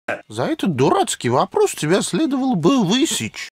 За этот дурацкий вопрос тебя следовало бы высечь.